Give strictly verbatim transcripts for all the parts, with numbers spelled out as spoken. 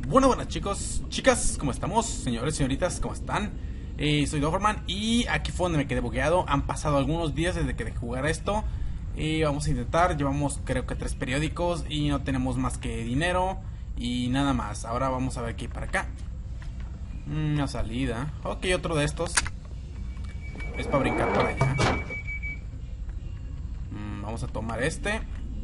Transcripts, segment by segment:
Bueno, buenas chicos, chicas, ¿cómo estamos? Señores, señoritas, ¿cómo están? Eh, soy Doberman y aquí fue donde me quedé bugueado. Han pasado algunos días desde que dejé jugar esto. Y vamos a intentar, llevamos creo que tres periódicos y no tenemos más que dinero y nada más. Ahora vamos a ver qué hay para acá. Una salida. Ok, otro de estos. Es para brincar para allá. Mm, vamos a tomar este.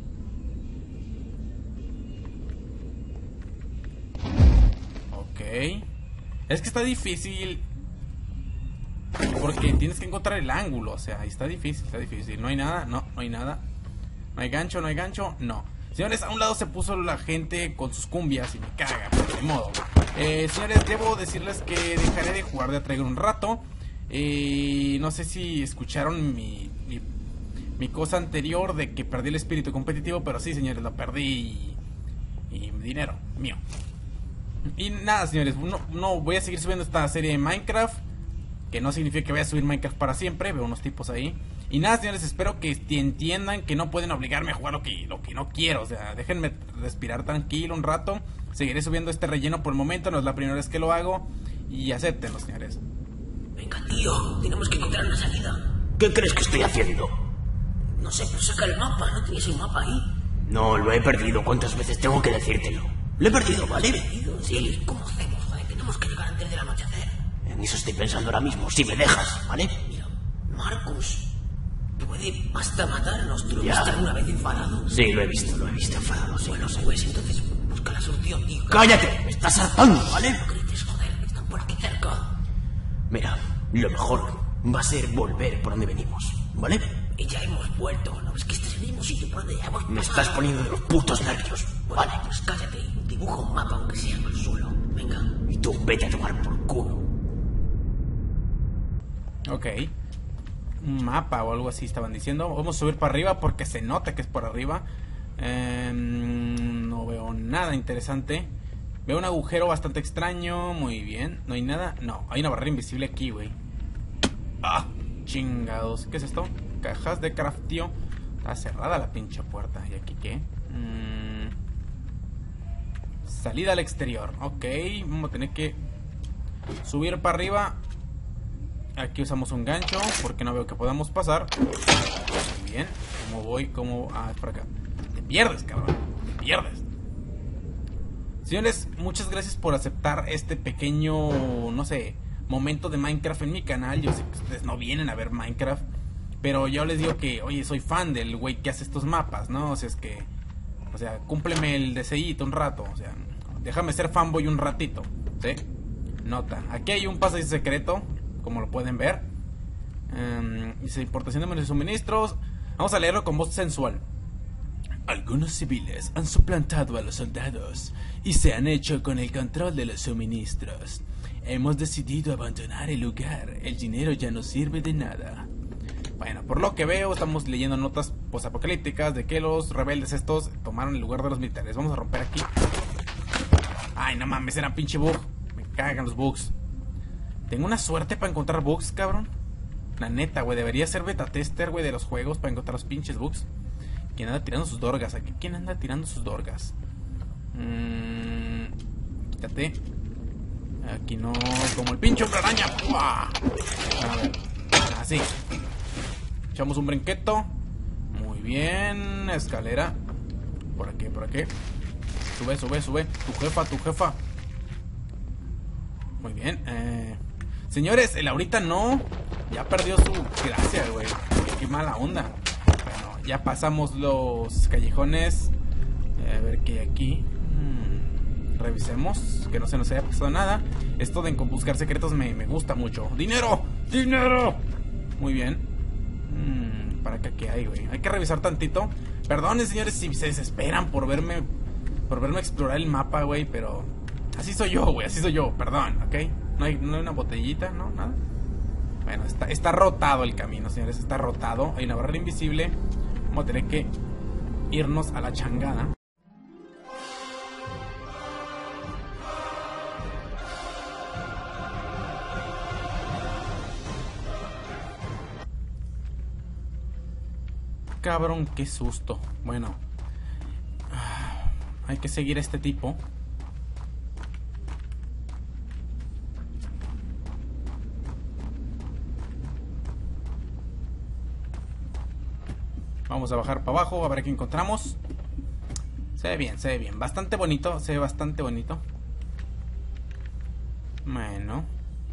Ok. Es que está difícil porque tienes que encontrar el ángulo. O sea, está difícil, está difícil. No hay nada, no, no hay nada. No hay gancho, no hay gancho, no. Señores, a un lado se puso la gente con sus cumbias y me caga, pero de modo. Eh, señores, debo decirles que dejaré de jugar de Trigger un rato. Eh, no sé si escucharon mi, mi, mi cosa anterior de que perdí el espíritu competitivo, pero sí, señores, lo perdí y, y dinero mío. Y nada, señores, no, no voy a seguir subiendo esta serie de Minecraft, que no significa que vaya a subir Minecraft para siempre. Veo unos tipos ahí. Y nada, señores, espero que entiendan que no pueden obligarme a jugar lo que, lo que no quiero. O sea, déjenme respirar tranquilo un rato. Seguiré subiendo este relleno por el momento, no es la primera vez que lo hago. Y acéptenlo, señores. Venga, tío, tenemos que encontrar una salida. ¿Qué crees que estoy haciendo? No sé, pero saca el mapa, ¿no tienes el mapa ahí? No, lo he perdido. ¿Cuántas veces tengo que decírtelo? Lo he perdido, ¿vale? Sí, ¿cómo hacemos? Vale, tenemos que llegar antes del anochecer. En eso estoy pensando ahora mismo, si me dejas, ¿vale? Mira, Marcus puede hasta matarnos. ¿Tú lo Ya. viste alguna vez enfadado? Sí, lo he visto, lo he visto enfadado, sí. Bueno, pues entonces busca la solución, tío. ¡Cállate! ¡Me estás hartando, ¿vale? No grites, joder, están por aquí cerca. Mira, lo mejor va a ser volver por donde venimos, ¿vale? Y ya hemos vuelto, ¿no? Es que este es el mismo sitio por donde ya hemos Me pasado. estás poniendo de los putos nervios, Bueno, ¿vale? pues cállate. Dibuja un mapa aunque sea en el suelo. Venga. Y tú vete a tomar por culo. Ok. Un mapa o algo así estaban diciendo. Vamos a subir para arriba porque se nota que es por arriba. eh, No veo nada interesante. Veo un agujero bastante extraño. Muy bien. ¿No hay nada? No, hay una barrera invisible aquí, güey. Ah, chingados. ¿Qué es esto? Cajas de crafteo. Está cerrada la pinche puerta. ¿Y aquí qué? Mm, salida al exterior. Ok, vamos a tener que subir para arriba. Aquí usamos un gancho porque no veo que podamos pasar. Muy bien. ¿Cómo voy? ¿Cómo? Ah, es por acá. Te pierdes, cabrón. Te pierdes. Señores, muchas gracias por aceptar este pequeño, no sé, momento de Minecraft en mi canal. Yo sé que ustedes no vienen a ver Minecraft, pero yo les digo que, oye, soy fan del güey que hace estos mapas, ¿no? O sea, es que, o sea, cúmpleme el deseíto un rato. O sea, déjame ser fanboy un ratito, ¿sí? Nota, aquí hay un pasaje secreto, como lo pueden ver. um, Dice importación de suministros. Vamos a leerlo con voz sensual. Algunos civiles han suplantado a los soldados y se han hecho con el control de los suministros. Hemos decidido abandonar el lugar. El dinero ya no sirve de nada. Bueno, por lo que veo, estamos leyendo notas posapocalípticas de que los rebeldes estos tomaron el lugar de los militares. Vamos a romper aquí. Ay, no mames, era pinche bug. Me cagan los bugs. Tengo una suerte para encontrar bugs, cabrón. La neta, güey, debería ser beta tester, güey, de los juegos para encontrar los pinches bugs. ¿Quién anda tirando sus dorgas? Aquí, ¿quién anda tirando sus dorgas? Mm, quítate. Aquí no, como el pinche hombre araña. ¡Uah! A ver, así. Echamos un brinqueto. Muy bien, escalera. Por aquí, por aquí. Sube, sube, sube. Tu jefa, tu jefa. Muy bien, eh... señores, el ahorita no. Ya perdió su gracia, güey. Qué mala onda. Bueno, ya pasamos los callejones. A ver qué hay aquí. Hmm, revisemos, que no se nos haya pasado nada. Esto de buscar secretos me, me gusta mucho. ¡Dinero! ¡Dinero! Muy bien. Hmm, ¿para acá qué hay, güey? Hay que revisar tantito. Perdonen, señores, si se desesperan por verme Por verme explorar el mapa, güey, pero así soy yo, güey, así soy yo, perdón, ¿ok? No hay, no hay una botellita, ¿no? Nada. Bueno, está, está rotado el camino, señores, está rotado. Hay una barrera invisible. Vamos a tener que irnos a la changada. Cabrón, qué susto. Bueno, hay que seguir a este tipo. Vamos a bajar para abajo a ver qué encontramos. Se ve bien, se ve bien. Bastante bonito, se ve bastante bonito. Bueno.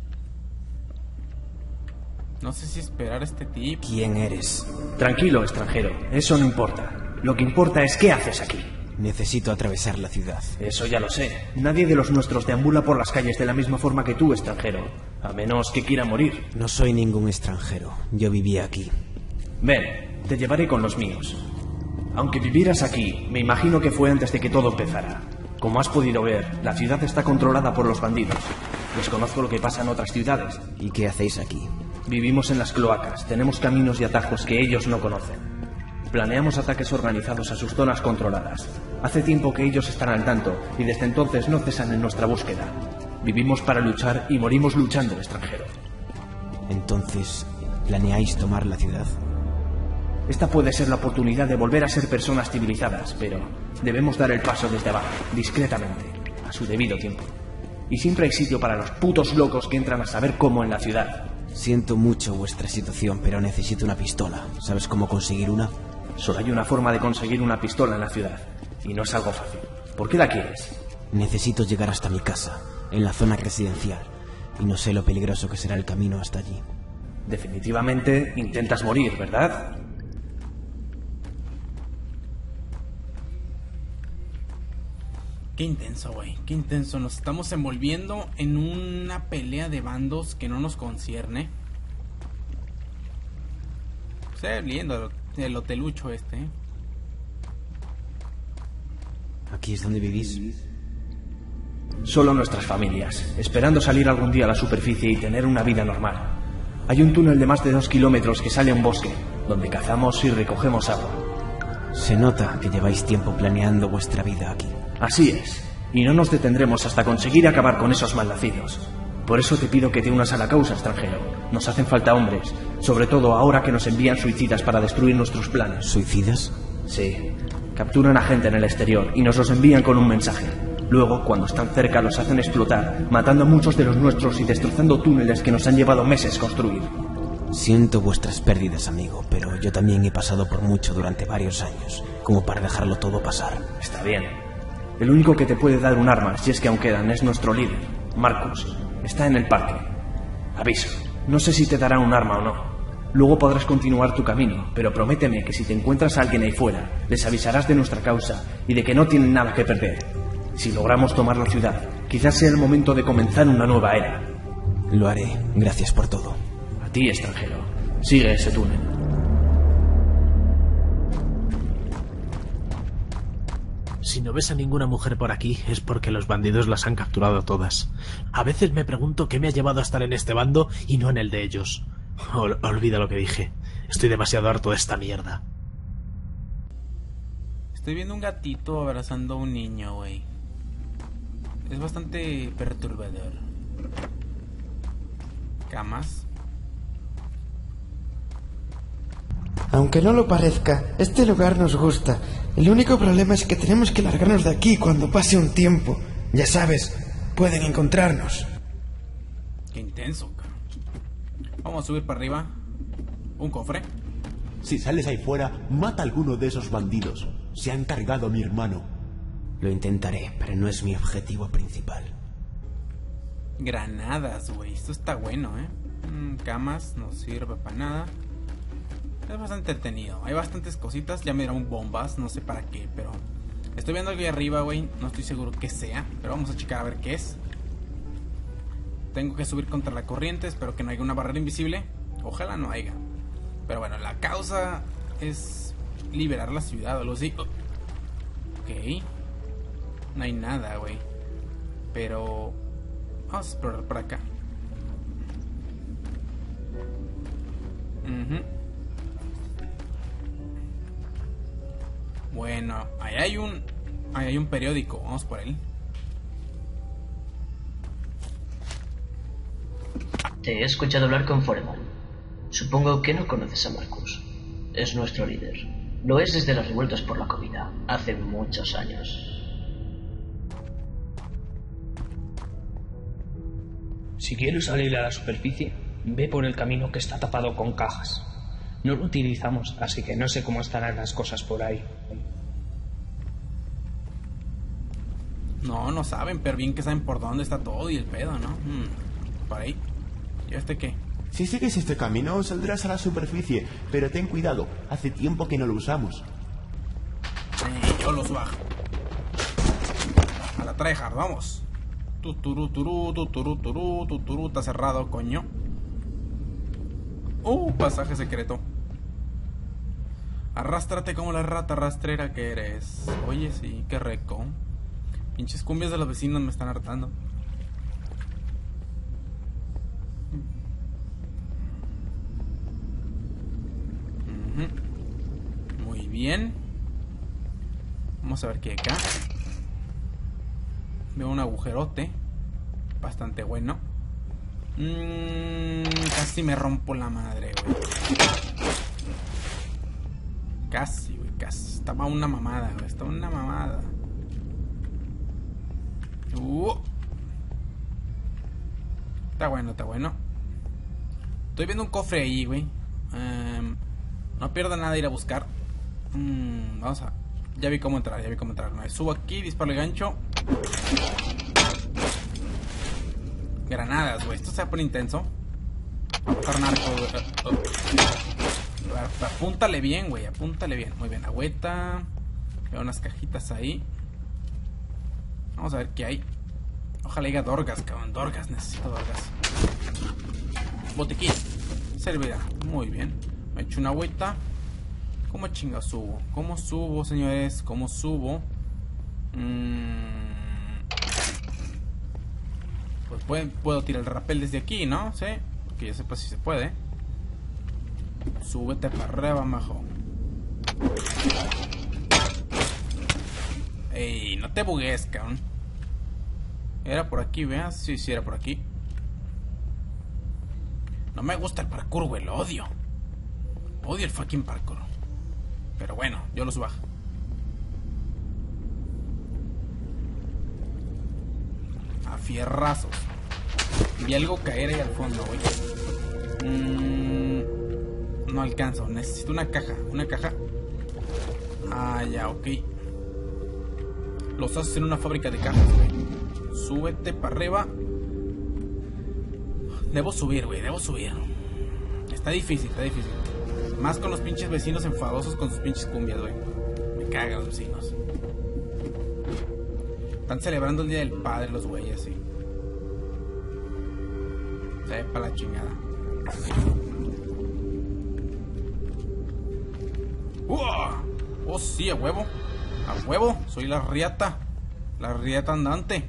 No sé si esperar a este tip. ¿Quién eres? Tranquilo, extranjero. Eso no importa. Lo que importa es qué haces aquí. Necesito atravesar la ciudad. Eso ya lo sé. Nadie de los nuestros deambula por las calles de la misma forma que tú, extranjero. A menos que quiera morir. No soy ningún extranjero. Yo vivía aquí. Ven, te llevaré con los míos. Aunque vivieras aquí, me imagino que fue antes de que todo empezara. Como has podido ver, la ciudad está controlada por los bandidos. Desconozco lo que pasa en otras ciudades. ¿Y qué hacéis aquí? Vivimos en las cloacas, tenemos caminos y atajos que ellos no conocen. Planeamos ataques organizados a sus zonas controladas. Hace tiempo que ellos están al tanto y desde entonces no cesan en nuestra búsqueda. Vivimos para luchar y morimos luchando, extranjero. Entonces, ¿planeáis tomar la ciudad? Esta puede ser la oportunidad de volver a ser personas civilizadas, pero debemos dar el paso desde abajo, discretamente, a su debido tiempo. Y siempre hay sitio para los putos locos que entran a saber cómo en la ciudad. Siento mucho vuestra situación, pero necesito una pistola. ¿Sabes cómo conseguir una? Solo hay una forma de conseguir una pistola en la ciudad, y no es algo fácil. ¿Por qué la quieres? Necesito llegar hasta mi casa, en la zona residencial, y no sé lo peligroso que será el camino hasta allí. Definitivamente intentas morir, ¿verdad? Qué intenso, güey, qué intenso. Nos estamos envolviendo en una pelea de bandos que no nos concierne. Se ve lindo el hotelucho este, ¿eh? ¿Aquí es donde vivís? Solo nuestras familias, esperando salir algún día a la superficie y tener una vida normal. Hay un túnel de más de dos kilómetros que sale a un bosque, donde cazamos y recogemos agua. Se nota que lleváis tiempo planeando vuestra vida aquí. Así es, y no nos detendremos hasta conseguir acabar con esos malnacidos. Por eso te pido que te unas a la causa, extranjero. Nos hacen falta hombres, sobre todo ahora que nos envían suicidas para destruir nuestros planes. ¿Suicidas? Sí, capturan a gente en el exterior y nos los envían con un mensaje. Luego, cuando están cerca, los hacen explotar, matando a muchos de los nuestros y destrozando túneles que nos han llevado meses construir. Siento vuestras pérdidas, amigo, pero yo también he pasado por mucho durante varios años, como para dejarlo todo pasar. Está bien. El único que te puede dar un arma, si es que aún quedan, es nuestro líder, Marcus. Está en el parque. Aviso, no sé si te dará un arma o no. Luego podrás continuar tu camino, pero prométeme que si te encuentras a alguien ahí fuera, les avisarás de nuestra causa y de que no tienen nada que perder. Si logramos tomar la ciudad, quizás sea el momento de comenzar una nueva era. Lo haré. Gracias por todo. A ti, extranjero. Sigue ese túnel. Si no ves a ninguna mujer por aquí, es porque los bandidos las han capturado todas. A veces me pregunto qué me ha llevado a estar en este bando y no en el de ellos. Ol- olvida lo que dije. Estoy demasiado harto de esta mierda. Estoy viendo un gatito abrazando a un niño, güey. Es bastante perturbador. Camas. Aunque no lo parezca, este lugar nos gusta. El único problema es que tenemos que largarnos de aquí cuando pase un tiempo. Ya sabes, pueden encontrarnos. Qué intenso, cabrón. Vamos a subir para arriba. Un cofre. Si sales ahí fuera, mata a alguno de esos bandidos. Se han cargado a mi hermano. Lo intentaré, pero no es mi objetivo principal. Granadas, güey. Esto está bueno, ¿eh? Mm, camas, no sirve para nada. Es bastante entretenido. Hay bastantes cositas. Ya me dieron bombas, no sé para qué, pero... Estoy viendo algo ahí arriba, güey. No estoy seguro qué sea, pero vamos a checar a ver qué es. Tengo que subir contra la corriente. Espero que no haya una barrera invisible. Ojalá no haya. Pero bueno, la causa es liberar la ciudad o algo así. Oh. Ok. No hay nada, güey. Pero... vamos a explorar por acá. Uh-huh. Bueno, ahí hay un... ahí hay un periódico. Vamos por él. Te he escuchado hablar con Foreman. Supongo que no conoces a Marcus. Es nuestro líder. Lo es desde las revueltas por la comida, hace muchos años. Si quieres salir a la superficie, ve por el camino que está tapado con cajas. no lo utilizamos, así que no sé cómo estarán las cosas por ahí. No, no saben, pero bien que saben por dónde está todo y el pedo, ¿no? Hmm, por ahí. ¿Y este qué? Si sigues este camino, saldrás a la superficie, pero ten cuidado, hace tiempo que no lo usamos. Eh, yo los bajo. A la tryhard, vamos. Tuturu, turú, tuturu, turú, tuturu, está cerrado, coño. Uh, pasaje secreto. Arrástrate como la rata rastrera que eres. Oye, sí, qué reco. Pinches cumbias de los vecinos me están hartando. Uh-huh. Muy bien. Vamos a ver qué hay acá. Veo un agujerote. Bastante bueno. Mm, casi me rompo la madre, güey. Casi, güey, casi. Estaba una mamada, güey. Estaba una mamada. Uh. Está bueno, está bueno. Estoy viendo un cofre ahí, güey. Um, no pierda nada ir a buscar. Mm, vamos a... Ya vi cómo entrar, ya vi cómo entrar. Me subo aquí, disparo el gancho. Granadas, güey. Esto se va a poner intenso. Va a matar narco, güey. Oh, oh. Apúntale bien, güey. Apúntale bien. Muy bien, agüeta. Veo unas cajitas ahí. Vamos a ver qué hay. Ojalá haya Dorgas, cabrón. Dorgas, necesito Dorgas. Botiquín. Servirá. Muy bien. Me echo una agüita. ¿Cómo chinga subo? ¿Cómo subo, señores? ¿Cómo subo? Mmm... Pues pueden, puedo tirar el rappel desde aquí, ¿no? Sí. Que ya sepa si se puede. Súbete para arriba, majo. Ey, no te bugues, cabrón. Era por aquí, veas. Sí, sí, era por aquí. No me gusta el parkour, güey. Lo odio. Odio el fucking parkour. Pero bueno, yo los bajo. A fierrazos. Vi algo caer ahí al fondo, güey. Mm, no alcanzo. Necesito una caja. Una caja. Ah, ya, ok. Los haces en una fábrica de cajas, güey. Súbete para arriba. Debo subir, güey. Debo subir. Está difícil, está difícil. Más con los pinches vecinos enfadosos con sus pinches cumbias, güey. Me cagan los vecinos. Están celebrando el Día del Padre los güeyes, sí. Se ve para la chingada. ¡Uah! Oh, sí, a huevo. A huevo. Soy la riata. La riata andante.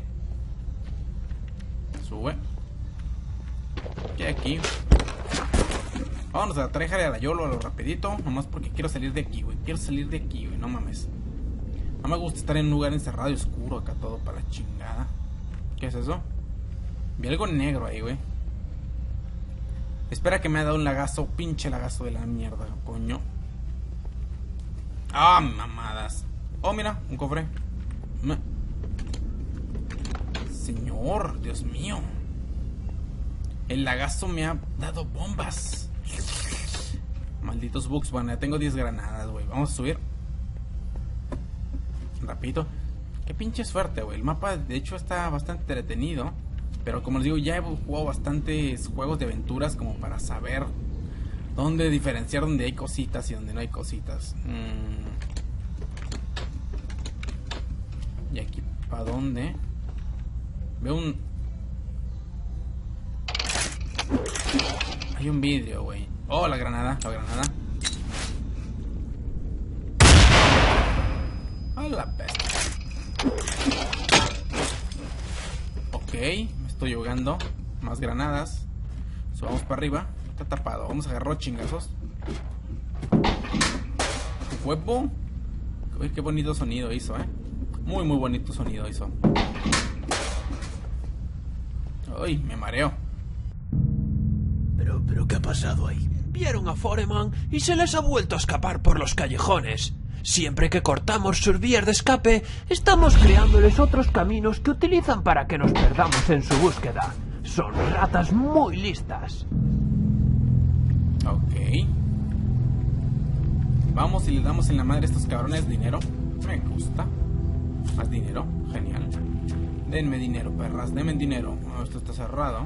Sube. ¿Qué hay aquí? Vámonos a la tryhard y a la YOLO a lo rapidito. Nomás porque quiero salir de aquí, güey. Quiero salir de aquí, güey. No mames. No me gusta estar en un lugar encerrado y oscuro acá todo para la chingada. ¿Qué es eso? Vi algo negro ahí, güey. Espera que me ha dado un lagazo. Pinche lagazo de la mierda, coño. Ah, mamadas. Oh, mira, un cofre. Me... Señor, Dios mío. El lagazo me ha dado bombas. Malditos bugs. Bueno, ya tengo diez granadas, güey. Vamos a subir. Rapidito. Qué pinche suerte, güey. El mapa, de hecho, está bastante entretenido. Pero como les digo, ya he jugado bastantes juegos de aventuras como para saber dónde diferenciar dónde hay cositas y dónde no hay cositas. Mm. ¿Y aquí para dónde? Veo un... Hay un vidrio, güey. Oh, la granada, la granada. A la bestia. Ok, me estoy ahogando. Más granadas. Subamos para arriba. Está tapado. Vamos a agarrar chingazos. Huevo. Uy, qué bonito sonido hizo, eh. Muy, muy bonito sonido hizo. Uy, me mareo. Pero, pero, ¿qué ha pasado ahí? Vieron a Foreman y se les ha vuelto a escapar por los callejones. Siempre que cortamos sus vías de escape, estamos creándoles otros caminos que utilizan para que nos perdamos en su búsqueda. Son ratas muy listas. Ok. Vamos y le damos en la madre a estos cabrones dinero. Me gusta. Más dinero, genial. Denme dinero, perras, denme dinero. Oh, esto está cerrado.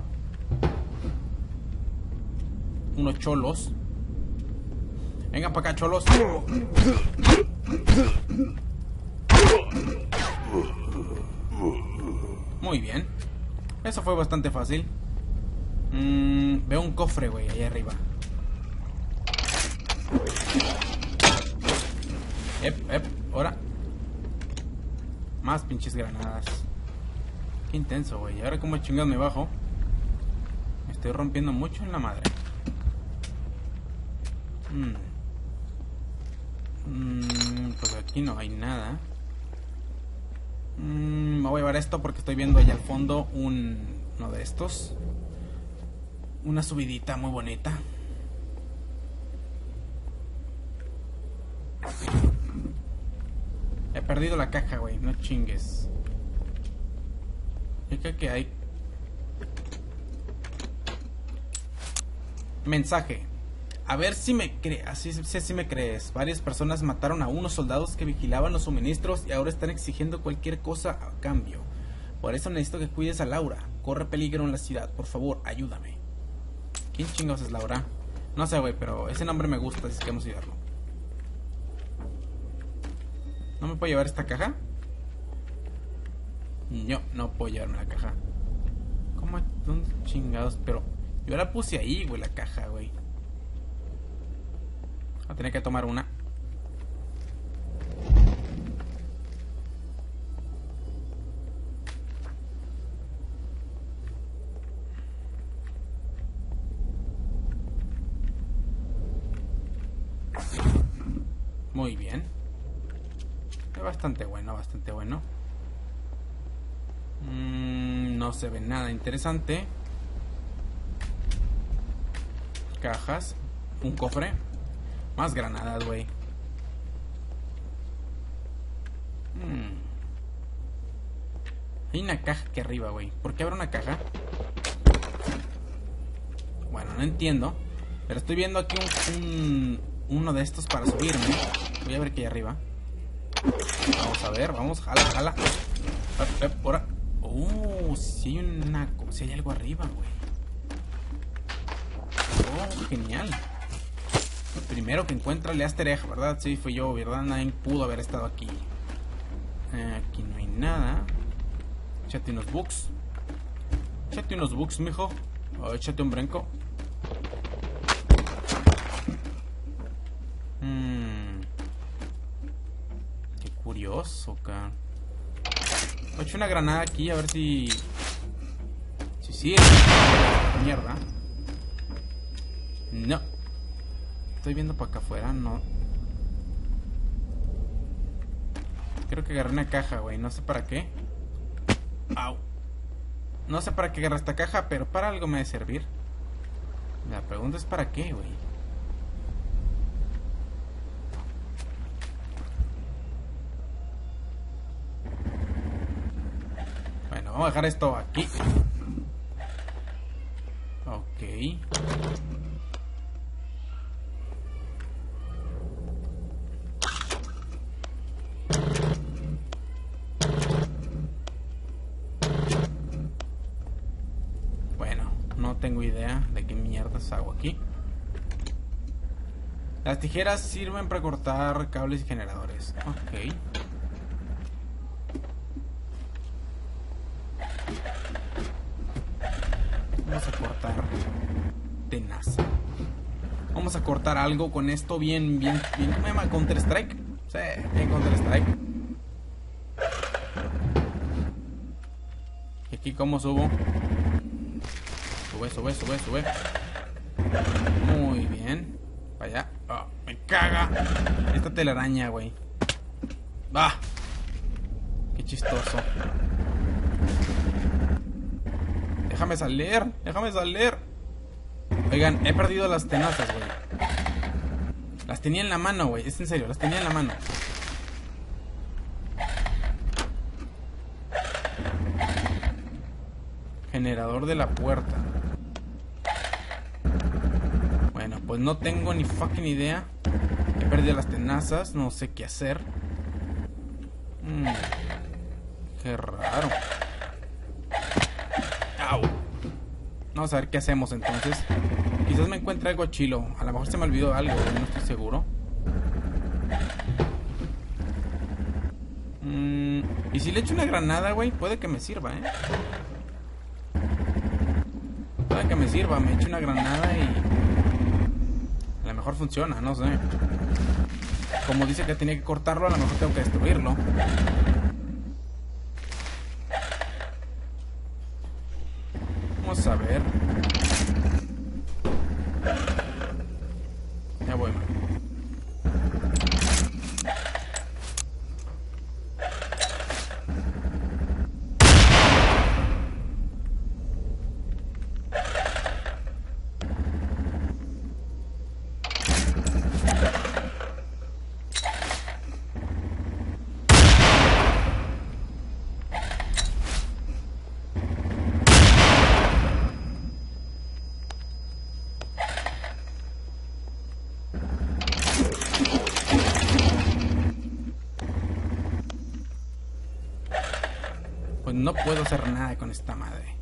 Unos cholos. Vengan para acá, cholos. Muy bien. Eso fue bastante fácil. Mm, veo un cofre, güey, ahí arriba. Ep, ep, ahora. Más pinches granadas. Qué intenso, güey. Ahora como chingados me bajo. Me estoy rompiendo mucho en la madre. Mm. Mm, pues aquí no hay nada. Mm, me voy a llevar esto porque estoy viendo allá al fondo un, uno de estos. Una subidita muy bonita. He perdido la caja, güey. No chingues. ¿Y qué, qué hay? Mensaje. A ver si me crees. Así sé si me crees. Varias personas mataron a unos soldados que vigilaban los suministros y ahora están exigiendo cualquier cosa a cambio. Por eso necesito que cuides a Laura. Corre peligro en la ciudad. Por favor, ayúdame. ¿Quién chingados es Laura? No sé, güey, pero ese nombre me gusta, así que vamos a ayudarlo. ¿No me puedo llevar esta caja? No, no puedo llevarme la caja. ¿Cómo? ¿Dónde chingados? Pero yo la puse ahí, güey, la caja, güey. Voy a tener que tomar una. Muy bien. Es bastante bueno, bastante bueno. Mm, no se ve nada interesante. Cajas. Un cofre. Más granadas, güey. Mm. Hay una caja aquí arriba, güey. ¿Por qué habrá una caja? Bueno, no entiendo. Pero estoy viendo aquí un... un uno de estos para subirme. Voy a ver qué hay arriba. Vamos a ver, vamos, jala, jala. Ahora. Oh, si hay una. Si hay algo arriba, güey. Oh, genial. Lo primero que encuentra el Easter egg, ¿verdad? Sí, fui yo, ¿verdad? Nadie pudo haber estado aquí. Eh, aquí no hay nada. Échate unos bugs. Échate unos bugs, mijo. O échate un brinco. Hmm. Qué curioso, cara. He hecho una granada aquí, a ver si... Si sirve. Mierda. No. Estoy viendo para acá afuera, no. Creo que agarré una caja, güey. No sé para qué. Au. No sé para qué agarré esta caja, pero para algo me debe servir. La pregunta es para qué, güey. Bueno, vamos a dejar esto aquí. Ok. Bueno, no tengo idea de qué mierdas hago aquí. Las tijeras sirven para cortar cables y generadores. Ok. Vamos a cortar tenaza. Vamos a cortar algo con esto bien, bien, bien. ¿Cómo se llama? ¿Counter Strike? Sí, bien Counter Strike. ¿Y aquí cómo subo? Sube, sube, sube, sube. Muy bien. Para allá. Oh, me caga esta telaraña, güey. Va. Qué chistoso. Déjame salir, déjame salir. Oigan, he perdido las tenazas, güey. Las tenía en la mano, güey. Es en serio, las tenía en la mano. Generador de la puerta. Bueno, pues no tengo ni fucking idea. He Perdí las tenazas, no sé qué hacer. Mm, qué raro. Au. Vamos a ver qué hacemos entonces. Quizás me encuentre algo chilo. A lo mejor se me olvidó algo, no estoy seguro. Mm, y si le echo una granada, güey, puede que me sirva, ¿eh? Puede que me sirva, me echo una granada y... a lo mejor funciona, no sé. Como dice que tenía que cortarlo, a lo mejor tengo que destruirlo. Vamos a ver. Ya voy, man. Pues no puedo hacer nada con esta madre.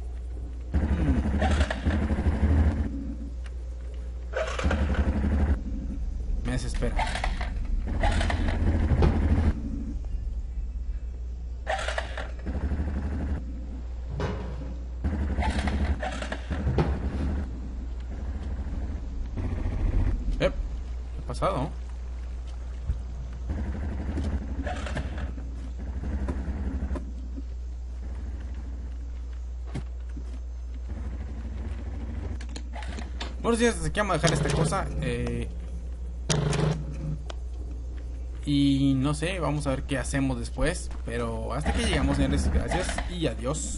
Me desespera. Eh, ¿qué ha pasado? Bueno, si aquí vamos a dejar esta cosa. Eh, y no sé, vamos a ver qué hacemos después. Pero hasta que llegamos, señores, gracias y adiós.